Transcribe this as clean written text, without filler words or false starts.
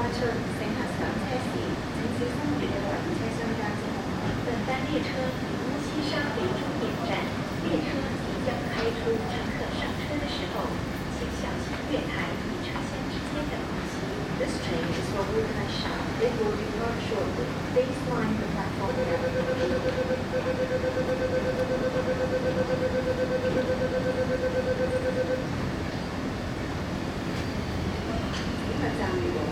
ชน乘客上车時，請小心別離車廂間之後，等待列車以烏溪沙為終點站，列車即將開出，乘客上車的時候，請小心月台與車廂之間的空隙。This train is for Wutai-sha. It will depart shortly. Please mind the platform. 站